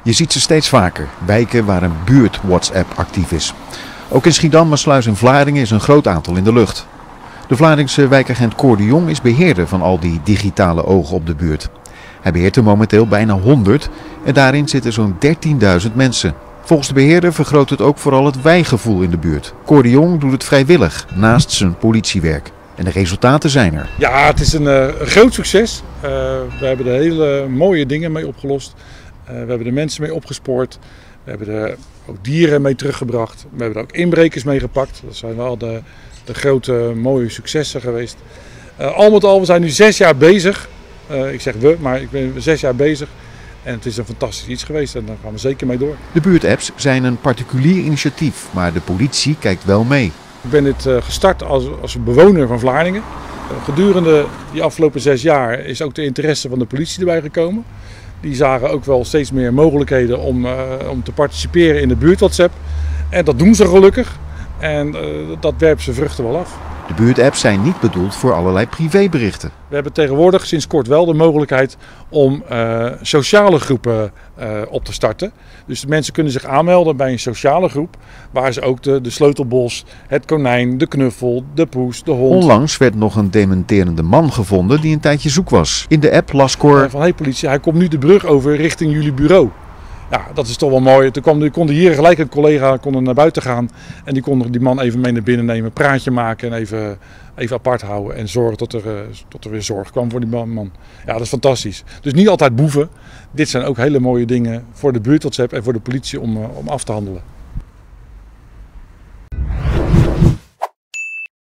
Je ziet ze steeds vaker, wijken waar een buurt-WhatsApp actief is. Ook in Schiedam, Maassluis en Vlaardingen is een groot aantal in de lucht. De Vlaardingse wijkagent Cor de Jong is beheerder van al die digitale ogen op de buurt. Hij beheert er momenteel bijna 100 en daarin zitten zo'n 13.000 mensen. Volgens de beheerder vergroot het ook vooral het wijgevoel in de buurt. Cor de Jong doet het vrijwillig, naast zijn politiewerk. En de resultaten zijn er. Ja, het is een groot succes. We hebben er hele mooie dingen mee opgelost. We hebben de mensen mee opgespoord. We hebben er ook dieren mee teruggebracht. We hebben er ook inbrekers mee gepakt. Dat zijn wel de grote mooie successen geweest. Al met al, we zijn nu 6 jaar bezig. Ik zeg we, maar ik ben 6 jaar bezig. En het is een fantastisch iets geweest en daar gaan we zeker mee door. De buurtapps zijn een particulier initiatief, maar de politie kijkt wel mee. Ik ben dit gestart als bewoner van Vlaardingen. Gedurende die afgelopen 6 jaar is ook de interesse van de politie erbij gekomen. Die zagen ook wel steeds meer mogelijkheden om te participeren in de buurt-WhatsApp. En dat doen ze gelukkig. En dat werpt zijn vruchten wel af. De buurtapps zijn niet bedoeld voor allerlei privéberichten. We hebben tegenwoordig sinds kort wel de mogelijkheid om sociale groepen op te starten. Dus de mensen kunnen zich aanmelden bij een sociale groep waar ze ook de sleutelbos, het konijn, de knuffel, de poes, de hond... Onlangs werd nog een dementerende man gevonden die een tijdje zoek was. In de app las Cor... Van hey politie, hij komt nu de brug over richting jullie bureau. Ja, dat is toch wel mooi. Toen kon hier gelijk een collega naar buiten gaan en die kon die man even mee naar binnen nemen, een praatje maken en even apart houden en zorgen tot er weer zorg kwam voor die man. Ja, dat is fantastisch. Dus niet altijd boeven. Dit zijn ook hele mooie dingen voor de buurt-WhatsApp en voor de politie om af te handelen.